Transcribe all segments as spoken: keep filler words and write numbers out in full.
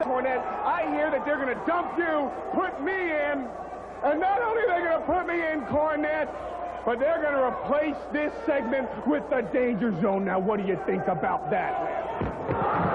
Cornette, I hear that they're going to dump you, put me in, and not only are they going to put me in, Cornette, but they're going to replace this segment with the Danger Zone. Now, what do you think about that, man?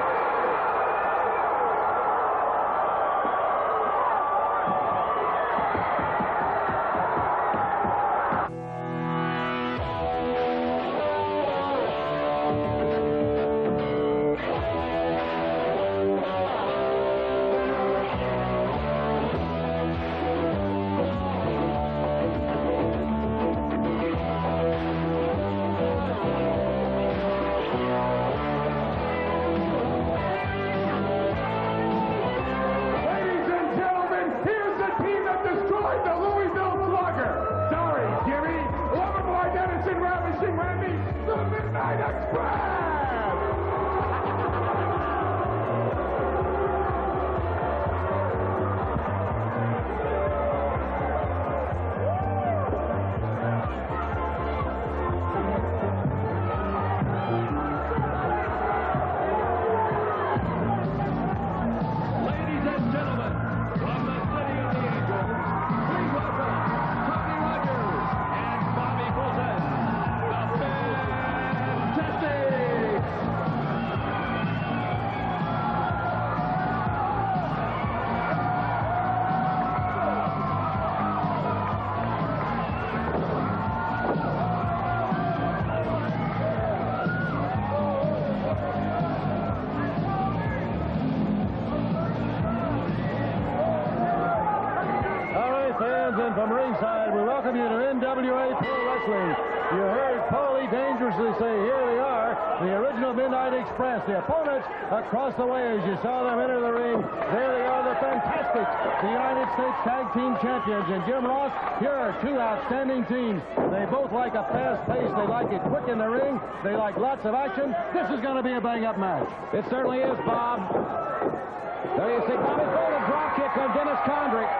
And from ringside, we welcome you to N W A Pro Wrestling. You heard Paulie dangerously say, here they are, the original Midnight Express. The opponents across the way as you saw them enter the ring. There they are, the Fantastics, the United States Tag Team Champions. And Jim Ross, here are two outstanding teams. They both like a fast pace. They like it quick in the ring. They like lots of action. This is going to be a bang-up match. It certainly is, Bob. There you see Bobby Fulton, drop kick on Dennis Condrick.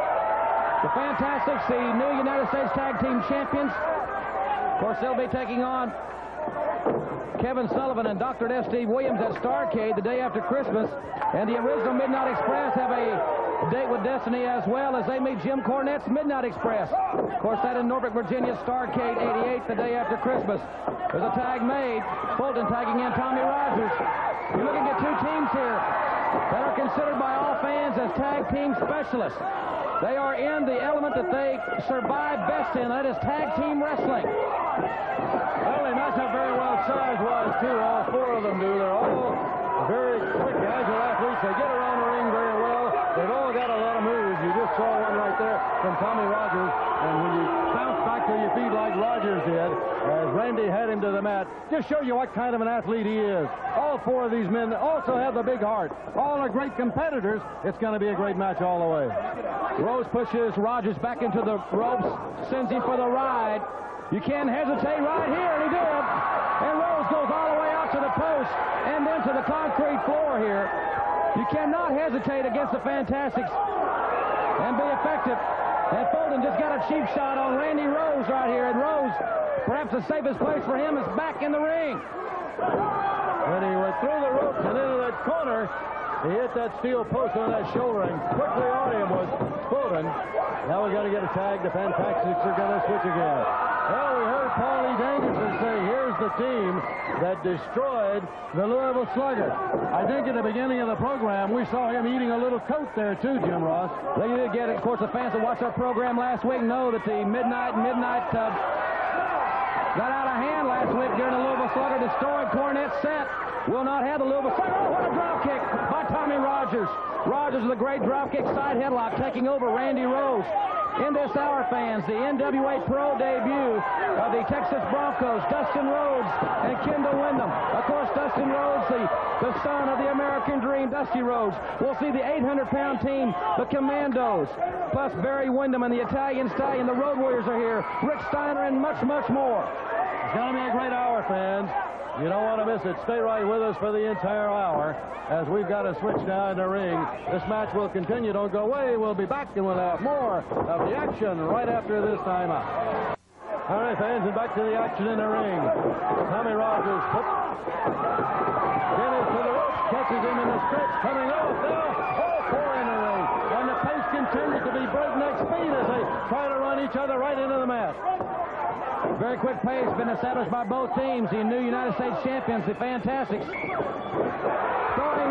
The Fantastics, the new United States Tag Team Champions. Of course, they'll be taking on Kevin Sullivan and Doctor F. Steve Williams at Starrcade the day after Christmas. And the original Midnight Express have a date with Destiny as well as they meet Jim Cornette's Midnight Express. Of course, that in Norfolk, Virginia, Starrcade eighty-eight the day after Christmas. There's a tag made. Fulton tagging in Tommy Rogers. You're looking at two teams here that are considered by all fans as tag team specialists. They are in the element that they survive best in. That is tag team wrestling. Well, they match up very well size-wise, too. All four of them do. They're all very quick, agile athletes. They get around the ring very well. They've all got a lot of moves. You just saw one right there from Tommy Rogers. And when you bounce back to your feet like Rogers did, as Randy had him to the mat, just show you what kind of an athlete he is. All four of these men also have the big heart. All are great competitors. It's going to be a great match all the way. Rose pushes Rogers back into the ropes, sends him for the ride. You can't hesitate right here, and he did. And Rose goes all the way out to the post and then to the concrete floor here. You cannot hesitate against the Fantastics and be effective. And Fulton just got a cheap shot on Randy Rose right here. And Rose, perhaps the safest place for him is back in the ring. When he went through the ropes and into that corner, he hit that steel post on that shoulder, and quickly on him was Fulton. Now we got to get a tag. The Fantastics are going to switch again. Well, we heard Paulie Dangerson say, here's the team that destroyed the Louisville Slugger. I think at the beginning of the program, we saw him eating a little coat there, too, Jim Ross. They did get it. Of course, the fans that watched our program last week know that the Midnight Midnight uh, got out of hand last week during the Louisville Slugger. Destroyed Cornette's set. Will not have the Louisville Slugger. Oh, what a drop kick by Tommy Rogers. Rogers with a great drop kick side headlock, taking over Randy Rose. In this hour, fans, the N W A Pro debut of the Texas Broncos, Dustin Rhodes and Kendall Windham. Of course, Dustin Rhodes, the, the son of the American Dream, Dusty Rhodes. We'll see the eight hundred pound team, the Commandos, plus Barry Windham and the Italian Stallion. The Road Warriors are here, Rick Steiner, and much, much more. It's going to be a great hour, fans. You don't want to miss it. Stay right with us for the entire hour as we've got a switch now in the ring. This match will continue. Don't go away. We'll be back and we'll have more of the action right after this time out. All right, fans, and back to the action in the ring. Tommy Rogers puts Dennis to the rope, catches him in the stretch, coming off. each other right into the mat. Very quick pace been established by both teams. The new United States champions, the Fantastics. Throwing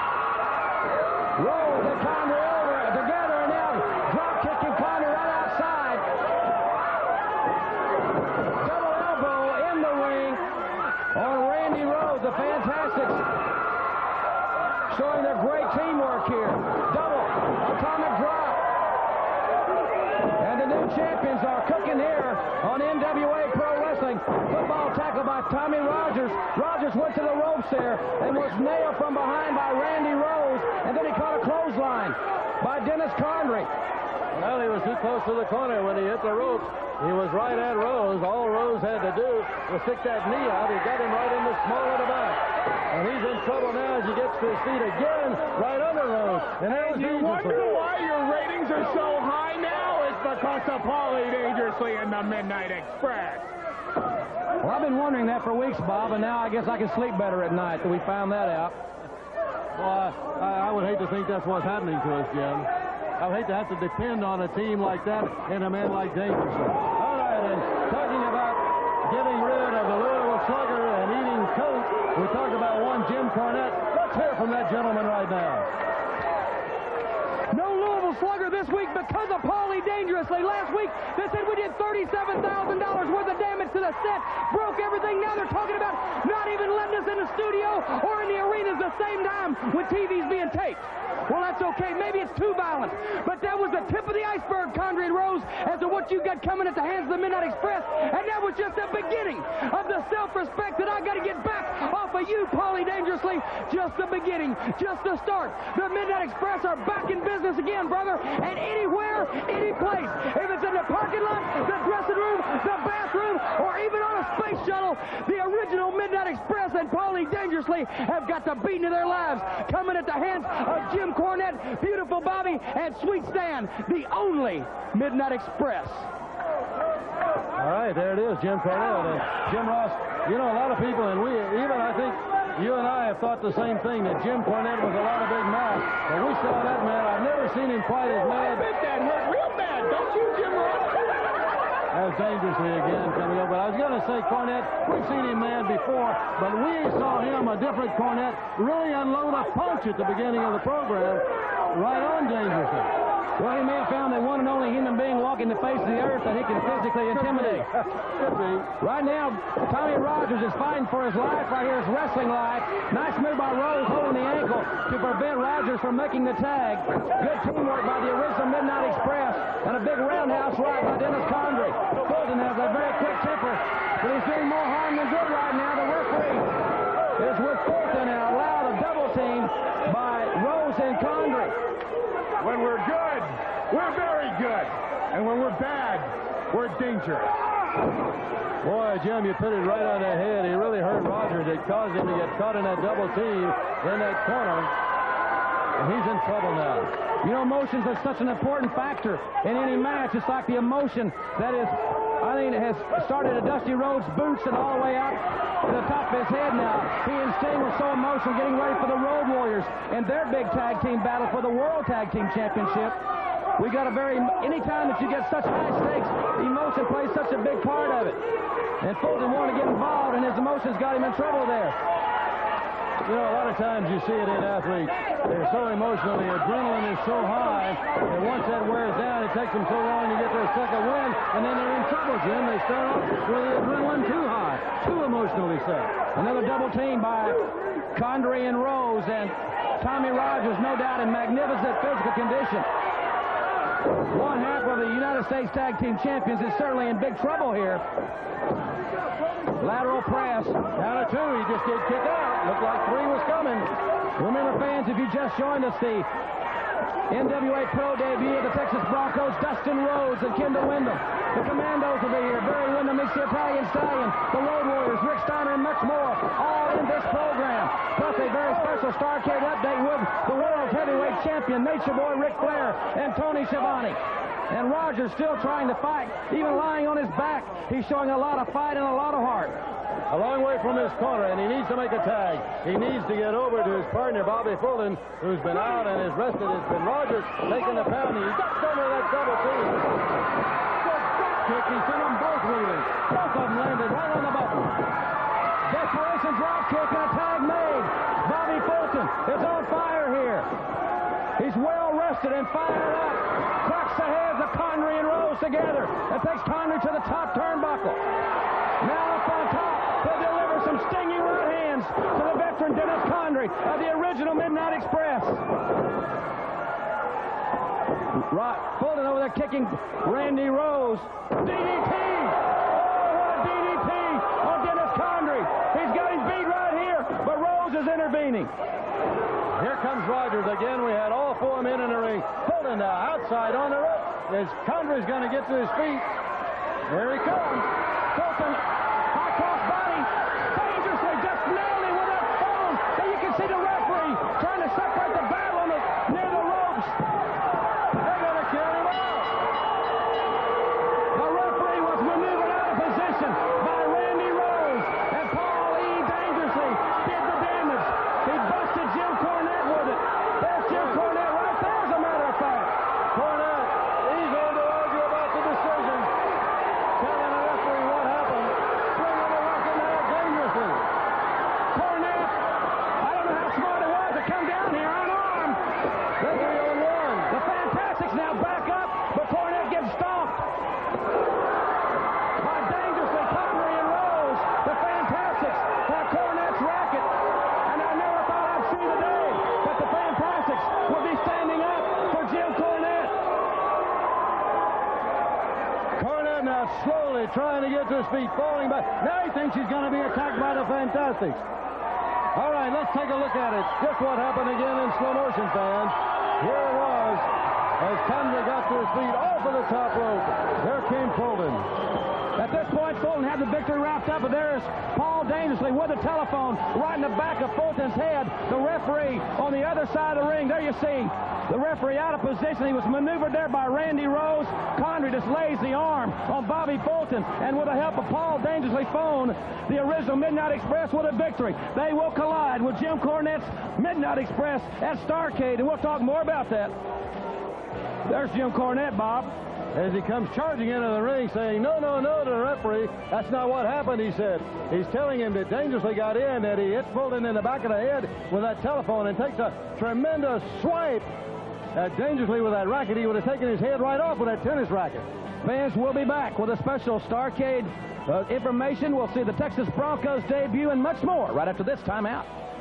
Rose and Condrey over together, and now drop kicking Condrey right outside. Double elbow in the ring on Randy Rose. The Fantastics showing their great teamwork here. Double atomic drop. And the new champions are cooking here on N W A Pro Wrestling. Football tackle by Tommy Rogers. Rogers went to the ropes there and was nailed from behind by Randy Rose. And then he caught a clothesline by Dennis Condrey. Well, he was too close to the corner when he hit the ropes. He was right at Rose. All Rose had to do was stick that knee out. He got him right in the small of the back. And he's in trouble now as he gets to his feet again, right under Rose. And, and you wonder why your ratings are so high now? It's because of Paulie Dangerously and the Midnight Express. Well, I've been wondering that for weeks, Bob, and now I guess I can sleep better at night that we found that out. Well, I, I would hate to think that's what's happening to us, Jim. I would hate to have to depend on a team like that and a man like Dangerously. All right, and talking about getting rid of the Louisville Slugger and eating coat, we talked about one Jim Cornette. Let's hear from that gentleman right now. No Louisville Slugger this week because of Paulie Dangerously. Last week, they said we did thirty-seven thousand dollars worth of damage to the set, broke everything. Now they're talking about not even letting us in the studio or in the arenas the same time when T V's being taped. Well, that's okay. Maybe it's too violent. But that was the tip of the iceberg, Condrey and Rose, as to what you got coming at the hands of the Midnight Express. And that was just the beginning of the self-respect that I got to get back off of you, Paulie Dangerously. Just the beginning. Just the start. The Midnight Express are back in business again, brother. And anywhere, any place. If it's in the parking lot, the dressing room, the bathroom, or even on a space shuttle, the original Midnight Express and Paulie Dangerously have got the beating of their lives coming at the hands of Jim Cornette, Beautiful Bobby, and Sweet Stan, the only Midnight Express. All right, there it is, Jim Cornette. And Jim Ross, you know, a lot of people, and we, even I think you and I have thought the same thing, that Jim Cornette was a lot of big mouth. But we saw that man. I've never seen him quite as mad. I bet that hurt real bad, don't you, Jim Ross? As Dangerously again coming up. But I was going to say, Cornette, we've seen him mad before, but we saw him, a different Cornette, really unload a punch at the beginning of the program, right on Dangerously. Well, he may have found that one and only human being walking the face of the earth that he can physically intimidate. Could be. Right now, Tommy Rogers is fighting for his life. Right here is wrestling life. Nice move by Rose holding the ankle to prevent Rogers from making the tag. Good teamwork by the original Midnight Express. And a big roundhouse right by Dennis Condrey. Fulton has a very quick temper, but he's doing more harm than good right now. The referee is with Fulton and allowed a double team by Rose and Condrey. When we're good, we're very good. And when we're bad, we're dangerous. Boy, Jim, you put it right on the head. He really hurt Rogers. It caused him to get caught in that double team in that corner. And he's in trouble now. You know, emotions are such an important factor in any match. It's like the emotion that is, I think, it has started at Dusty Rhodes' boots and all the way out to the top of his head now. He and Sting were so emotional getting ready for the Road Warriors and their big tag team battle for the World Tag Team Championship. We got a very, anytime that you get such high stakes, emotion plays such a big part of it. And Fulton wanted to get involved, and his emotions got him in trouble there. You know, a lot of times you see it in athletes. They're so emotional, the adrenaline is so high, and once that wears down, it takes them so long to get their second win, and then they're in trouble, Jim. They start off with the adrenaline too high, too emotionally set. Another double team by Condrey and Rose, and Tommy Rogers, no doubt, in magnificent physical condition. One half of the United States Tag Team Champions is certainly in big trouble here. Lateral press. Down to two. He just did kick out. Looked like three was coming. Remember, fans, if you just joined us, the N W A Pro debut of the Texas Broncos, Dustin Rhodes and Kendall Windham. The Commandos will be here. Barry Windham meets the Italian Stallion. The Road Warriors, Rick Steiner, and much more, all in this program. Plus a very special Starrcade update with the world's heavyweight champion, Nature Boy Ric Flair, and Tony Schiavone. And Rogers still trying to fight, even lying on his back. He's showing a lot of fight and a lot of heart. A long way from his corner, and he needs to make a tag. He needs to get over to his partner, Bobby Fulton, who's been out and is rested. It's been Rogers taking the pounding. He ducked under that double team. Good kick. He sent them both wheeling. Both of them landed right on the button. Desperation drop kick and a tag made. Bobby Fulton is on fire here. He's well rested and fired up. Cracks the heads of Condrey and Rose together and takes Condrey to the top turnbuckle. Now up on top, he'll deliver some stinging right hands to the veteran Dennis Condrey of the original Midnight Express. Right, Fulton over there kicking Randy Rose. D D T! Oh, what a D D T on Dennis Condrey. He's got his beat right here, but Rose is intervening. Here comes Rogers again. We had all four men in the ring. Fulton now outside on the rope. As Condrey's going to get to his feet. There he comes. Fulton, high cross body, dangerously just nailed him with that phone. And you can see the referee trying to separate the battle on the, near the ropes. They're going to kill him off. The referee was maneuvered out of position by Randy Rose. And Paul E. dangerously did the damage. He busted Jim Cornette with it. There's Jim Cornette right there, as a matter of fact. Cornette, he's going to argue about the decision. Telling the referee what happened. Swinging the rocket now dangerously. Cornette, I don't know how smart it was to come down here unarmed. Referee on one. The Fantastics now back up, but Cornette gets stomped. By dangerously Condrey and Rose, the Fantastics have Cornette's racket. And I never thought I'd see the day that the Fantastics would be standing up for Jim Cornette. Cornette now slowly trying to get to his feet, falling back. Now he thinks he's going to be attacked by the Fantastics. All right, let's take a look at it. Just what happened again in slow motion, fans. Here it was as Condrey got to his feet off of the top rope. There came Fulton. At this point, Fulton had the victory wrapped up, but there's Paul dangerously with the telephone right in the back of Fulton's head. The referee on the other side of the ring. There you see the referee out of position. He was maneuvered there by Randy Rose. Condrey just lays the arm on Bobby Fulton, and with the help of Paul dangerously phone, the original Midnight Express with a victory. They will collide with Jim Cornette's Midnight Express at Starrcade, and we'll talk more about that. There's Jim Cornette, Bob. As he comes charging into the ring saying, no, no, no, to the referee. That's not what happened, he said. He's telling him that dangerously got in, that he hits Fulton in the back of the head with that telephone and takes a tremendous swipe at dangerously with that racket. He would have taken his head right off with that tennis racket. Fans, will be back with a special Starrcade uh, information. We'll see the Texas Broncos debut and much more right after this timeout.